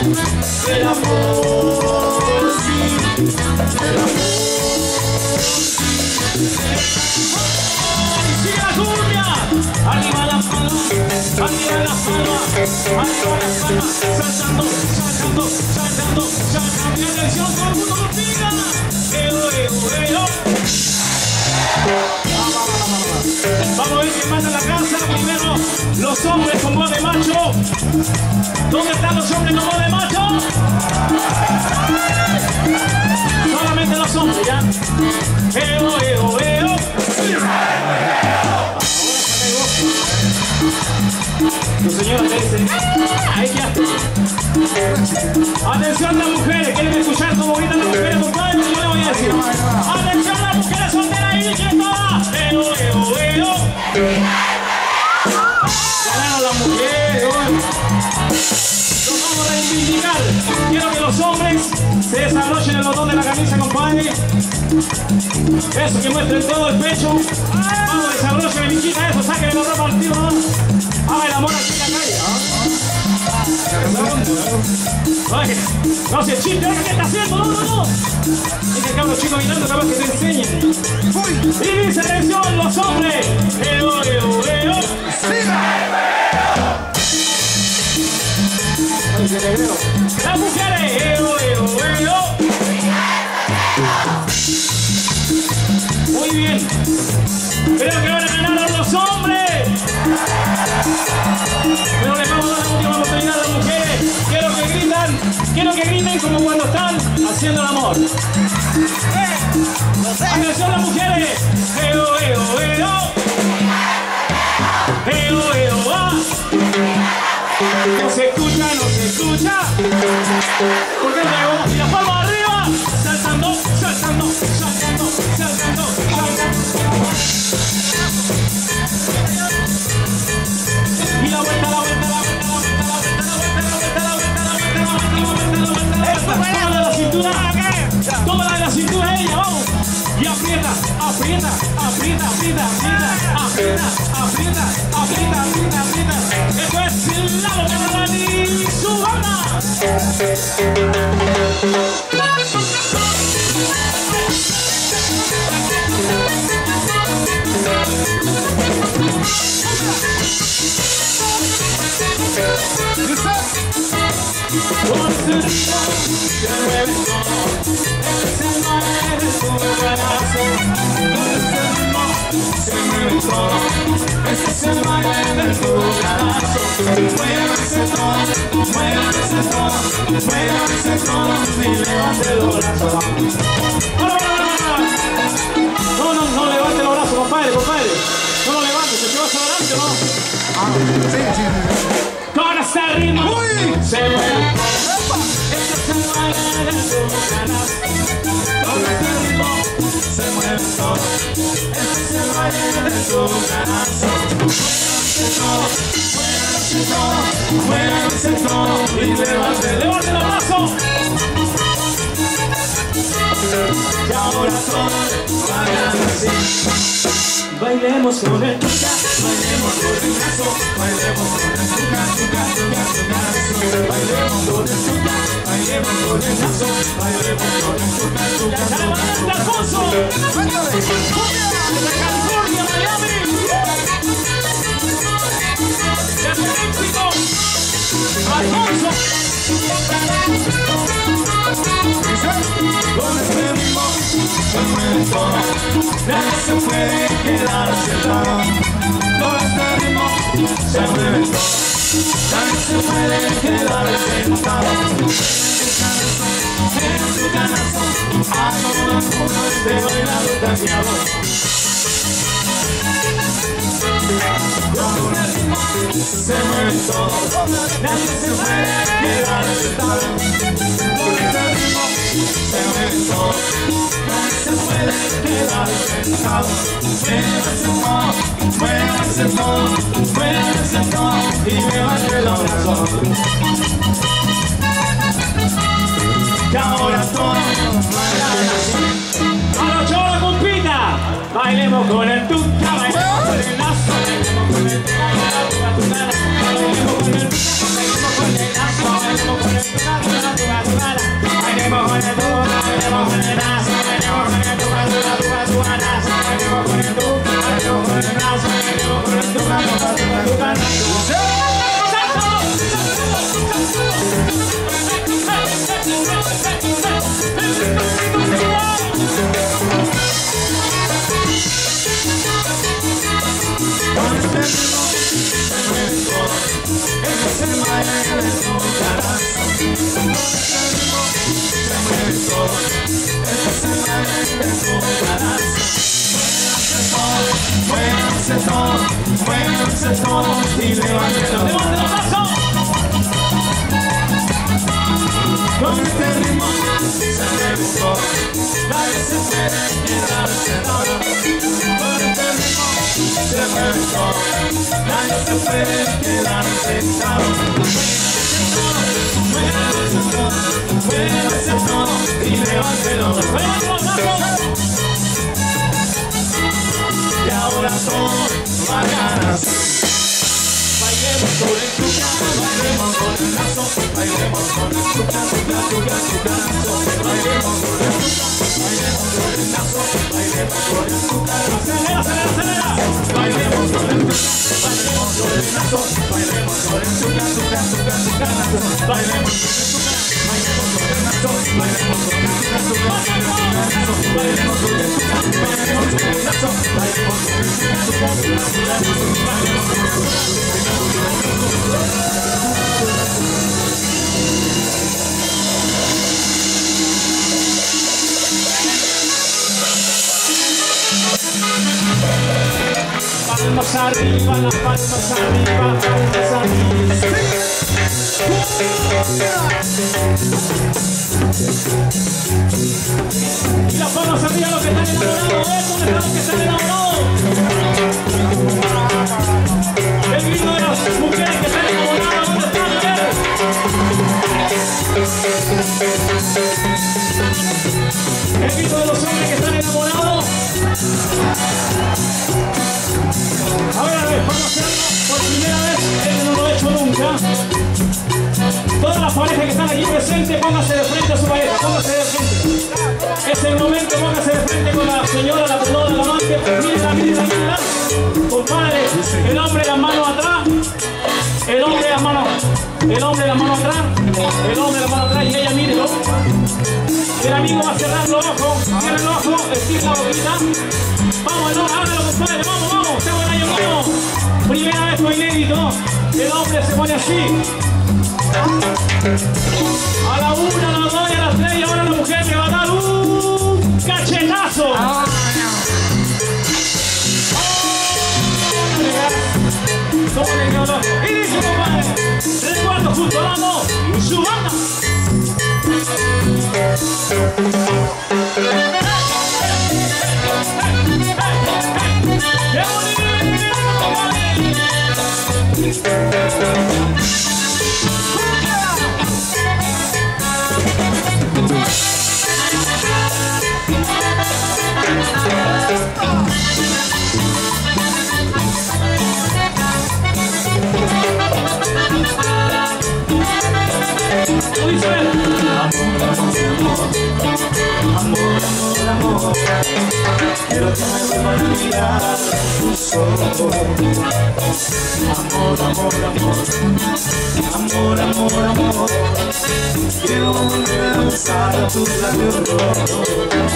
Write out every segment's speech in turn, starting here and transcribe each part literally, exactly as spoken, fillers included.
el amor, sí, el amor. ¡Sigue la cumbia! Arriba la palma, arriba la palma, arriba la palma, saltando, saltando, saltando, saltando. Y atención, todo el mundo lo pida. ¡Eo, eo, eo! Vamos a ver quién manda la casa. Primero, los hombres con voz de macho. ¿Dónde están los hombres con voz de macho? Solamente los hombres, ¿ya? ¡Eo, eo, eo! Tu señora te dice, ¡ay, qué asco! Atención las mujeres, ¿quieren escuchar cómo gritan las mujeres, compadre? Yo le voy a decir. Atención las mujeres solteras ahí, ¿quién va? ¡Eo, eo, eo! Ganaron las mujeres, hoy. Nos vamos a reivindicar. Quiero que los hombres se desarrollen el botón de la camisa, compadre. Eso, que muestren todo el pecho. Vamos, desarrollen mi chica, eso, saquen la ropa al tiro, ¿no? Haga el amor aquí en la calle, ¿no? Oye, no se chiste, ¿qué está haciendo? No, no, no. Dice que los chicos mirando, capaz que te enseñen. Y dice, atención, los hombres. Eo, eo, eo. Las mujeres. Eo, eo, eo. Muy bien. Creo que van a ganar a los hombres. Pero les vamos a dar la última oportunidad a las mujeres. Quiero que gritan, quiero que griten como cuando están haciendo el amor. Atención las mujeres. Eo, eo, eo. Eo, eo, ah. No se escucha, no se escucha. ¿Por qué luego? Y las palmas arriba. Saltando, saltando, saltando, saltando, saltando. Y la vuelta, la vuelta, la vuelta, la vuelta, la vuelta, la vuelta, la vuelta, la vuelta, la vuelta, la vuelta, la vuelta, la vuelta, la vuelta. Toma la cintura, toma la de la cintura ella, vamos. Y aprieta, aprieta, aprieta, aprieta, aprieta, aprieta, aprieta, aprieta, aprieta, aprieta. Esto es el lado de Catalán y su banda. Con ese ritmo se mueve todo, ese baile de tu corazón. Con ese ritmo se mueve todo, ese es el baile de tu corazón. Muévese todo, muévese todo, muévese todo y levante los brazos. No, no, no levante los brazos, compadre, compadre. No lo levantes, ¿se va a adelante o no? Ah, sí, sí. Con este ritmo se mueve. Este es el baile de tu ganas. Con este ritmo se mueve todo. Este es el baile de tu ganas. Muévese todo, muévese todo, muévese todo y levante, levante los brazos. Y ahora todos bailan así. Bailemos con el tuca, bailemos con el caso, bailemos con el tuca, tuca, tuca, tuca, bailemos con el tuca, bailemos con el caso, bailemos con el tuca, tuca, tuca, tuca. ¡Alfonso! ¡De California, Miami! ¡De México! ¡Alfonso! Con este ritmo se mueve todo, nadie se puede quedar sentado. Con este ritmo se mueve todo, nadie se puede quedar sentado. En su canasto, a todo el mundo este bailado cambiado. Con este ritmo se mueve todo, nadie se puede quedar sentado. Con este ritmo se mueve todo, nadie se puede quedar sentado. Muévese todo, muévese todo, muévese todo y levante los brazos. Y ahora todos bailan así. ¡Vamos, chavos, compita! Bailemos con el tuca, bailemos con el lazo, bailemos con el tuca, bailemos con el tuca, bailemos con el lazo, bailemos con el tuca. Muévanse todos, muévanse todos y levanten los brazos. Con este ritmo se mueve todo, nadie se puede quedar sentado. Con este ritmo se mueve todo, nadie se puede quedar sentado. Muévanse todos, muévanse todos y levanten los brazos. Y ahora todos vayan así. Bailemos con el tuca, bailemos con el lazo, bailemos con el tuca, tuca, tuca, tucazo. Bailemos con el tuca, bailemos con el lazo, bailemos con el tuca. Acelera, acelera, acelera. Bailemos con el tuca, bailemos con el lazo, bailemos con el tuca, tuca, tuca, tucazo. Bailemos con el tuca, bailemos con el lazo, bailemos con el tuca, tuca, tucazo. Bailemos con el tuca, bailemos con el lazo, bailemos con el tuca, tuca, tucazo. Bailemos con el palmas arriba, las palmas arriba, palmas arriba. Y las palmas arriba los que están enamorados, ¿ves? ¿Dónde están los que están enamorados? El grito de las mujeres que están enamoradas, ¿dónde están? El grito de los hombres que están enamorados. Ahora a ver, vamos a hacerlo por primera vez, él no lo ha hecho nunca. Todas las parejas que están aquí presentes, pónganse de frente a su pareja, pónganse de frente. Es el momento, pónganse de frente con la señora, la pelota, la amante. Mírenla, mírenla, mírenla. Compadre, el hombre las manos atrás, el hombre las manos, el hombre las manos atrás, el hombre las manos atrás y ella mírenlo. El amigo va a cerrar los ojos, cierra los ojos, estira la boquita. Vamos, el hombre, hágalo, compadre, vamos, vamos, sea buen año nuevo. Primera vez fue inédito, el hombre se pone así. A la una, a las dos y a las tres y ahora la mujer le va a dar un cachetazo. Oh, ¿cómo le quedó? Y dice, compadre, recuerdo junto a Amo y su banda. ¡Qué bonito, compadre! Amor, amor, amor, quiero que me vuelvan a mirar tus ojos. Amor, amor, amor, amor, amor, amor, quiero volver a besar tus labios rojos.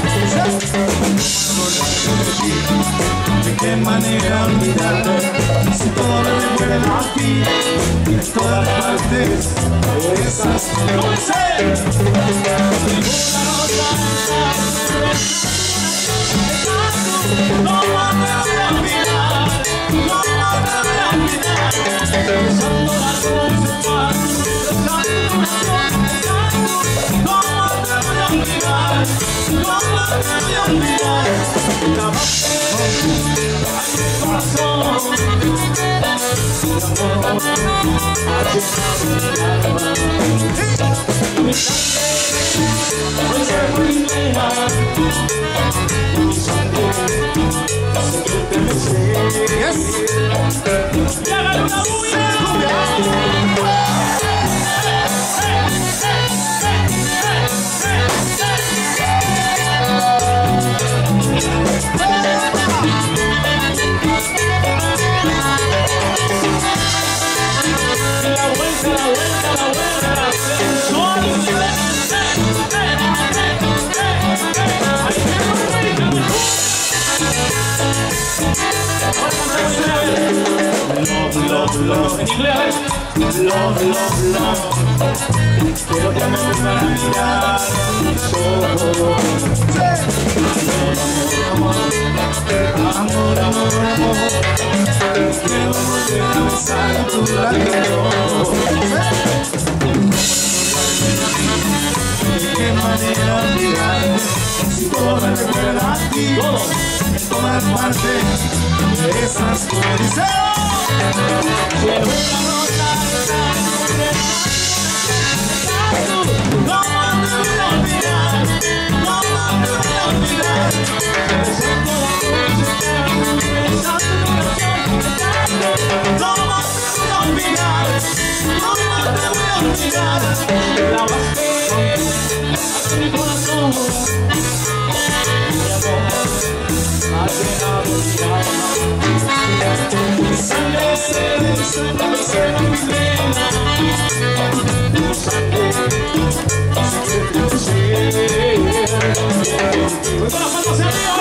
¿De qué manera olvidar si todo me recuerda a ti? En todas partes esas no sé. Ninguna rosa no me voy a olvidar, no me voy a olvidar. Besando las rosas, besando las rosas, no me voy a olvidar, no me voy a olvidar. La voz de mi corazón, el amor ha llenado mi alma. Mi sangre hoy se primera, mi sangre hace que te besé. Y hagan una bulla. love, love. En inglés, a ver. Love, love, love. Quiero que me vuelvan a mirar mis ojos. Amor, amor, amor, amor, amor. Quiero volver a besar tu labio. De qué manera olvidar si todo me recuerda a ti. Tomar parte de esas cosas. Quiero una rosa, no me voy a olvidar, no me voy a olvidar. Pensando la noche, pensando en la canción, no me voy a olvidar, no me voy a olvidar. La base a mi corazón, mi amor. Ha llenado mi alma, mi sangre se entra en mis venas, mi sangre se entra. Con las palmas arriba,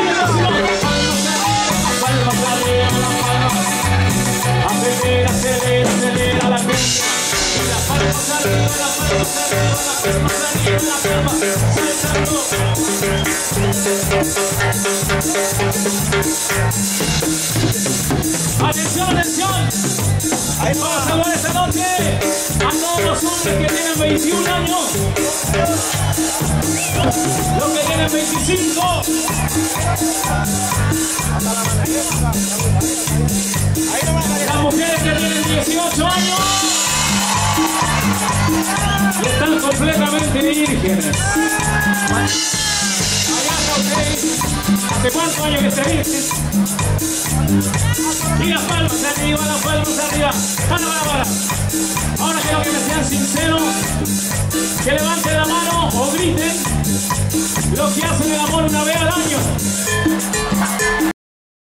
palmas arriba, acelera, acelera, acelera la pista. Las palmas arriba, las palmas arriba, las palmas arriba, las palmas saltando. Atención, atención. Ahí vamos a saludar esta noche a todos los hombres que tienen veintiún años, los que tienen veinticinco, las mujeres que tienen dieciocho años y están completamente vírgenes. Allá está usted. ¿Hace cuántos años que se virgen? Y las palmas arriba, las palmas arriba. Mano para para. Ahora quiero que me sean sinceros, que levanten la mano o griten los que hacen el amor una vez al año.